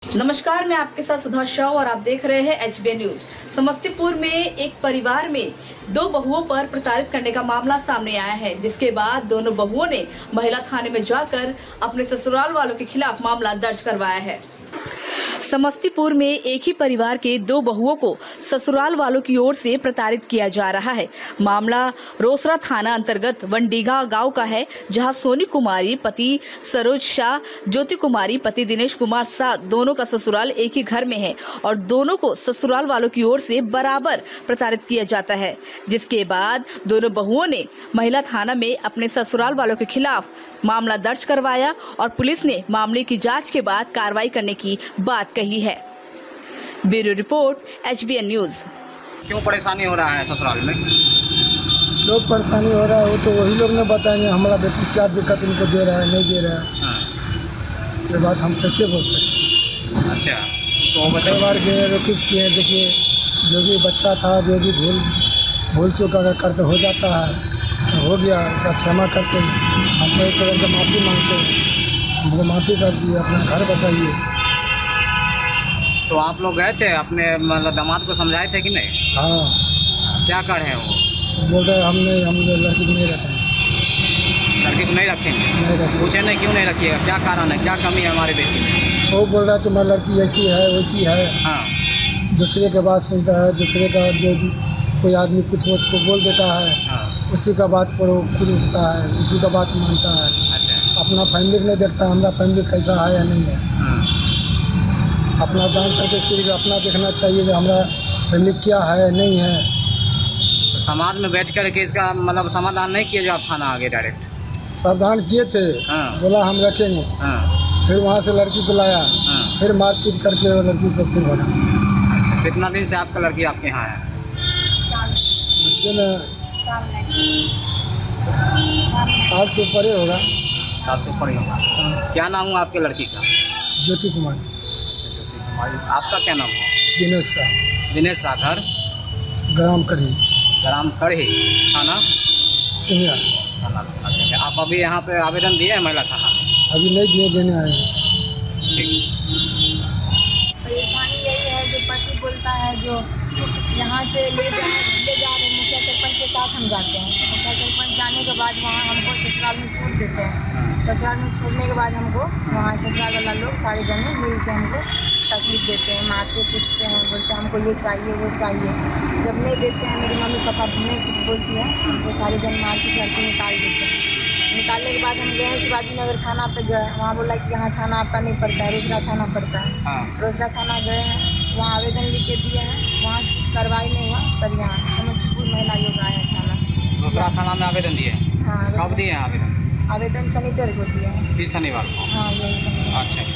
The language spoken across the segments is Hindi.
नमस्कार, मैं आपके साथ सुधा शाह और आप देख रहे हैं HBN न्यूज। समस्तीपुर में एक परिवार में 2 बहुओं पर प्रताड़ित करने का मामला सामने आया है, जिसके बाद दोनों बहुओं ने महिला थाने में जाकर अपने ससुराल वालों के खिलाफ मामला दर्ज करवाया है। समस्तीपुर में एक ही परिवार के 2 बहुओं को ससुराल वालों की ओर से प्रताड़ित किया जा रहा है। मामला रोसड़ा थाना अंतर्गत वनडीगा गांव का है, जहां सोनी कुमारी पति सरोज शाह, ज्योति कुमारी पति दिनेश कुमार शाह दोनों का ससुराल एक ही घर में है और दोनों को ससुराल वालों की ओर से बराबर प्रताड़ित किया जाता है। जिसके बाद दोनों बहुओं ने महिला थाना में अपने ससुराल वालों के खिलाफ मामला दर्ज करवाया और पुलिस ने मामले की जांच के बाद कार्रवाई करने की बात कही है। Bureau report HBN news. क्यों परेशानी हो रहा है ससुराल में? जो परेशानी हो रहा है वो तो वही लोग ने बताएंगे। हमारा बेटी क्या दिक्कत उनको दे रहा है नहीं दे रहा है, ये बात हम कैसे बोल सकते। अच्छा, तो कई बार रोकिस किए, देखिए जो भी बच्चा था, जो भी भूल चूक अगर करते हो जाता है तो हो गया, उसका क्षमा करते हम एक तरह से माफ़ी मांगते, हमको माफ़ी कर दिए, अपना घर बचाइए। तो आप लोग गए थे अपने मतलब दामाद को समझाए थे कि नहीं? हाँ। क्या कर रहे हैं वो? बोल रहे हम लड़की को नहीं रखेंगे। लड़की को नहीं रखेंगे? नहीं रखेंगे। पूछे नहीं क्यों नहीं रखिएगा, क्या कारण है, क्या कमी है हमारी बेटी में? वो बोल रहा है तुम्हारी लड़की ऐसी है वैसी है। हाँ। दूसरे के बात सुनता है, दूसरे का जो कोई आदमी कुछ उसको बोल देता है, हाँ। उसी का बात पर वो खुद उठता है, उसी का बात मानता है। अच्छा। अपना फैमिली नहीं देखता, हमारा फैमिली कैसा है या नहीं है। अपना जान करके फिर अपना देखना चाहिए कि हमारा फैमिली क्या है नहीं है। तो समाज में बैठ कर के इसका मतलब समाधान नहीं किया जाए, थाना आगे डायरेक्ट सावधान किए थे। हाँ। बोला हम रखेंगे। हाँ। फिर वहाँ से लड़की को लाया। हाँ। फिर मारपीट करके वो लड़की को फिर भगा। कितना दिन से आपका लड़की आपके यहाँ है? साल से ऊपर ही होगा। साल से ऊपर ही। क्या नाम हुआ आपके लड़की का? ज्योति कुमार। आपका क्या नाम हुआ? दिनेश शाह। दिनेश शाह। घर? ग्राम कढ़ी। ग्राम कढ़ी। थाना? सिंधिया। थाना। आप अभी यहाँ पे आवेदन दिए हैं महिला थाना में? अभी नहीं दिए, देने आए हैं। ठीक। परेशानी यही है जो पति बोलता है, जो यहाँ से ले जा रहे मुखिया सरपंच के साथ हम जाते हैं। मुखिया सरपंच जाने के बाद वहाँ हमको ससुराल में छोड़ देते हैं। ससुराल में छोड़ने के बाद हमको वहाँ ससुराल वाला लोग सारे जने मिल के हमको तकलीफ देते हैं, मारते पीटते हैं, बोलते हैं हमको ये चाहिए वो चाहिए। जब नहीं देते हैं, मेरी मम्मी पापा नहीं कुछ बोलती है, हमको सारे जन मार के घर से निकाल देते हैं। निकालने के बाद हम गए हैं शिवाजी नगर थाना पे गए, वहाँ बोला कि यहाँ थाना आपका नहीं पड़ता है, रोसड़ा थाना पड़ता है। हाँ। रोसड़ा थाना गए हैं, वहाँ आवेदन लिख के दिए हैं, वहाँ से कुछ कार्रवाई नहीं हुआ। पर यहाँ समस्तीपुर महिला आयोग आया थाना, दूसरा थाना में आवेदन दिए हैं? हाँ। कब दिए हैं आवेदन? आवेदन शनिचर को दिया है। फिर शनिवार को? हाँ, यही शनिवार। अच्छा।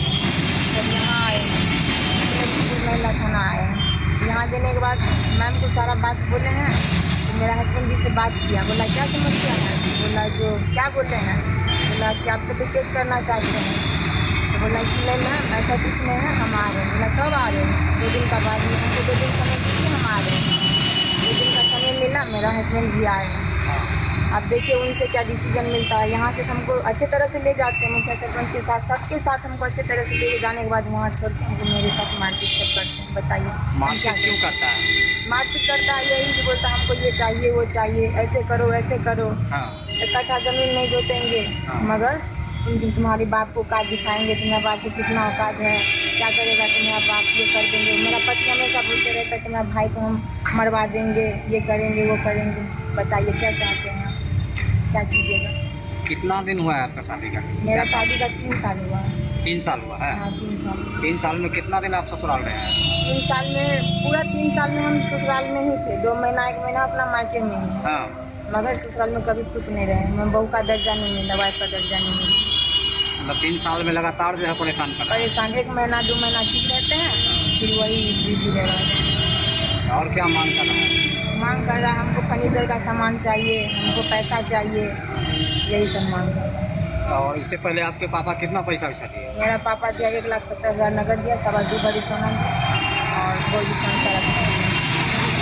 जब यहाँ आए समस्तीपुर महिला थाना आए हैं, यहाँ देने के बाद मैम को सारा बात बोले हैं। तो मेरा हस्बैंड जी से बात किया, बोला क्या समस्या है? बोला जो क्या बोले हैं, बोला कि आप तो केस करना चाहते हैं। तो बोला कि नहीं मैम ऐसा कुछ नहीं है, हम आ रहे हैं। बोला कब आ रहे हैं? 2 दिन का बाद में। हमको 2 दिन समय दीजिए, हम आ रहे हैं। 2 दिन का समय मिला, मेरा हस्बैंड जी आए हैं। अब देखिए उनसे क्या डिसीजन मिलता है। यहाँ से हमको अच्छे तरह से ले जाते हैं, मुखिया सरपंच के साथ सबके साथ हमको अच्छे तरह से ले जाने के बाद वहाँ छोड़ते हैं, हमको मेरे साथ मारपीट सब करते हैं। बताइए मारपीट क्यों करता है? मारपीट करता है यही कि बोलता है हमको ये चाहिए वो चाहिए, ऐसे करो ऐसे करो। हाँ। 1 कट्ठा ज़मीन नहीं जोतेंगे। हाँ। मगर तुम्हारे बाप को औकात दिखाएंगे, तुम्हारे बाप को कितना औकात है, क्या करेगा तुम्हारा बाप, ये कर देंगे। मेरा पति हमेशा बोलते रहता है कि मेरा भाई को हम मरवा देंगे, ये करेंगे वो करेंगे। बताइए क्या चाहते हैं, क्या कीजिएगा? कितना दिन हुआ है आपका शादी का? मेरा शादी का 3 साल हुआ है। 3 साल हुआ है? हाँ, 3 साल। 3 साल में कितना दिन आप ससुराल रहे हैं? 3 साल में पूरा 3 साल में हम ससुराल में ही थे। 2 महीना 1 महीना अपना मायके में ही। हाँ। मगर ससुराल में कभी खुश नहीं रहे। मैं बहू का दर्जा नहीं मिला, वाइफ का दर्जा नहीं मिला। मतलब 3 साल में लगातार जो है परेशान कर रहा है? परेशान 1 महीना 2 महीना ठीक रहते हैं, फिर वही बिजी रह रहा है। और क्या मांग कर रहा है? मांग कर रहा है हमको फर्नीचर का सामान चाहिए, हमको पैसा चाहिए, यही सब मांग कर रहा है। और इससे पहले आपके पापा कितना पैसा वैसा दिए? मेरा पापा दिया 1,70,000 नकद दिया, 2.25 सोना और 2 सोना सारा कुछ दिया। इसके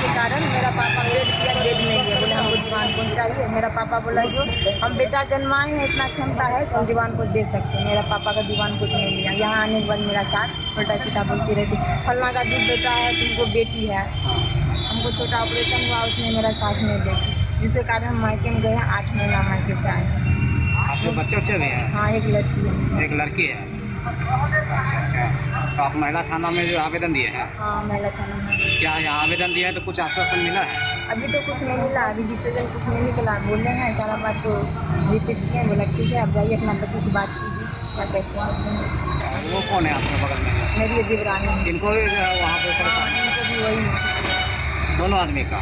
के कारण मेरा पापा वेट किया, बेड नहीं दिया, बोले हमको दीवान कौन चाहिए। मेरा पापा बोला जो हम बेटा जन्माए हैं, इतना क्षमता है तो हम दीवान को दे सकते हैं। मेरा पापा का दीवान कुछ नहीं लिया। यहाँ आने के बाद मेरा साथ उल्टा सीधा बोलती रहती, फलना का दूध बेटा है, तुमको बेटी है। हमको छोटा ऑपरेशन हुआ, उसमें मेरा साथ नहीं देखी, जिसके कारण हम मायके में गए। 8 महीना मायके से आए। आपके बच्चे भी हैं? हाँ, एक लड़की है। एक लड़की है। तो आप महिला थाना में जो आवेदन दिए हैं? हाँ, महिला थाना में। क्या यहाँ आवेदन दिया है तो कुछ आश्वासन मिला है? अभी तो कुछ नहीं मिला, अभी डिसीजन कुछ नहीं निकला। बोल रहे हैं सारा बात तो रिपीट किए। बोला ठीक है, आप जाइए अपना पति से बात कीजिए क्या कैसे है। वो कौन है आपके बगल में? मेरी देवरानी है। इनको भी वहाँ पे इनको भी वही दोनों आदमी का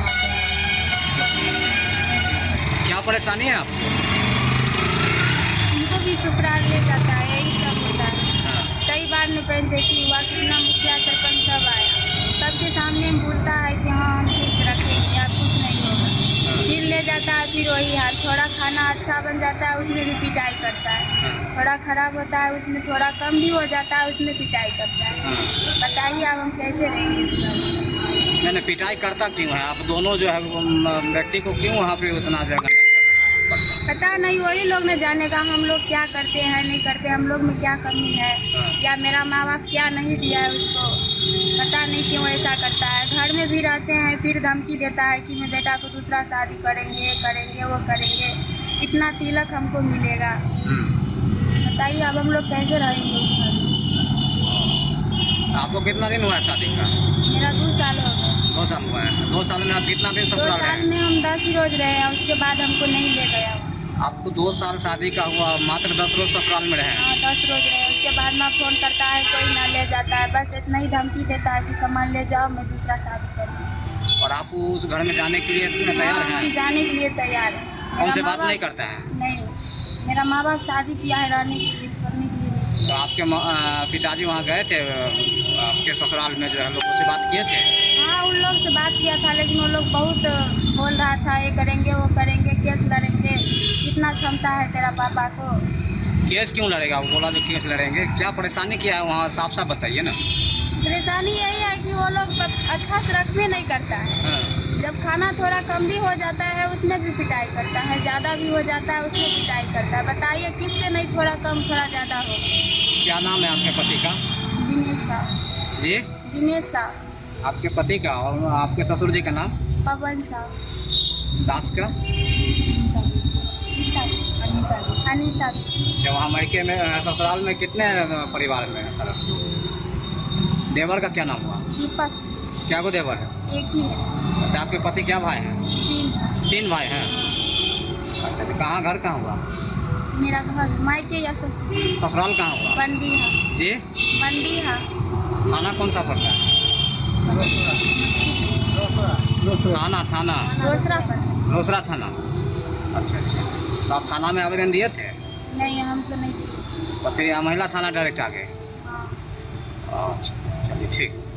क्या परेशानी है आपको? उनको भी ससुराल ले जाता है, यही सब होता है। कई बार में पंचायती हुआ, कितना मुखिया सरपंच सब आया, सबके सामने बोलता है कि हाँ हम फिक्स रखेंगे, अब कुछ नहीं होगा। फिर ले जाता है, फिर वही हाल। थोड़ा खाना अच्छा बन जाता है, उसमें भी पिटाई करता है। थोड़ा खराब होता है, उसमें थोड़ा कम भी हो जाता है, उसमें पिटाई करता है। बताइए अब हम कैसे रहेंगे उसका? मैंने पिटाई करता क्यों है? आप दोनों जो है व्यक्ति को क्यों वहाँ पे उतना जगह? पता नहीं, वही लोग ने जानेगा हम लोग क्या करते हैं नहीं करते, हम लोग में क्या कमी है, या मेरा माँ बाप क्या नहीं दिया है उसको। पता नहीं क्यों ऐसा करता है। घर में भी रहते हैं, फिर धमकी देता है कि मैं बेटा को दूसरा शादी करेंगे, वो करेंगे, इतना तिलक हमको मिलेगा। बताइए अब हम लोग कैसे रहेंगे उसका? आपको कितना दिन हुआ है शादी का? मेरा 2 साल हो गया। 2 साल हुआ है। 2 साल में आप कितना दिन 2 ससुराल साल रहे? में हम 10 ही रोज रहे हैं, उसके बाद हमको नहीं ले गया। आपको 2 साल शादी का हुआ, मात्र 10 रोज ससुराल में रहे? हाँ, 10 रोज रहे। उसके बाद ना फोन करता है कोई, ना ले जाता है, बस इतना ही धमकी देता है कि सामान ले जाओ, मैं दूसरा शादी करूँगी। और आप उस घर में जाने के लिए तैयार हाँ, हम हैं? जाने के लिए तैयार है। उनसे बात नहीं करते हैं? नहीं, मेरा माँ बाप शादी किया है रहने के लिए, छोड़ने के लिए नहीं। तो आपके पिताजी वहाँ गए थे आपके ससुराल में, जो है लोग उससे बात किए थे? हाँ, उन लोग से बात किया था, लेकिन वो लोग बहुत बोल रहा था ये करेंगे वो करेंगे, केस लड़ेंगे, कितना क्षमता है तेरा पापा को। केस क्यों लड़ेगा? वो बोला जो केस लड़ेंगे। क्या परेशानी क्या है वहाँ, साफ साफ बताइए ना। परेशानी यही है कि वो लोग अच्छा से रखबे नहीं करता है। जब खाना थोड़ा कम भी हो जाता है उसमें भी पिटाई करता है, ज़्यादा भी हो जाता है उसमें पिटाई करता है। बताइए किससे नहीं थोड़ा कम थोड़ा ज़्यादा हो। क्या नाम है आपके पति का? दिनेश साहब। जी? दिनेश साहब। आपके पति का और आपके ससुर जी का नाम? पवन साहब। सास का? अनीता। अच्छा, वहाँ मायके में ससुराल में कितने परिवार में है सर? देवर का क्या नाम हुआ? दीपक। क्या को देवर है? एक ही है। अच्छा, आपके पति क्या भाई हैं? 3 भाई हैं। अच्छा, तो कहाँ घर कहाँ हुआ? मेरा घर मायके या ससुराल कहाँ हुआ? बंदीहा। जी? बंदीहा। थाना कौन सा पड़ता है? थाना रोसड़ा थाना। अच्छा। तो आप थाना में आवेदन दिए थे? नहीं, हम तो नहीं दिए। तो फिर महिला थाना डायरेक्ट आ गए? हाँ। अच्छा, चलिए ठीक।